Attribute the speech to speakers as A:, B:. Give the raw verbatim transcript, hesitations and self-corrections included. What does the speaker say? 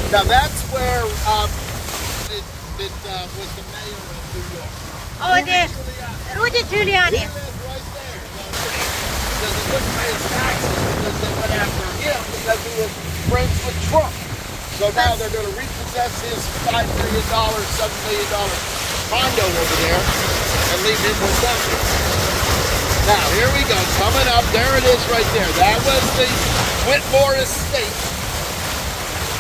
A: Now that's where um, it, it uh, was the mayor of New York.
B: Oh, it is. Rudy Giuliani.
A: He lives right there. Because he couldn't pay his taxes because they went after him because he was friends with Trump. So now they're going to repossess his five million dollars, seven million dollars condo over there and leave him with nothing. Now, here we go. Coming up. There it is right there. That was the Whitmore Estate.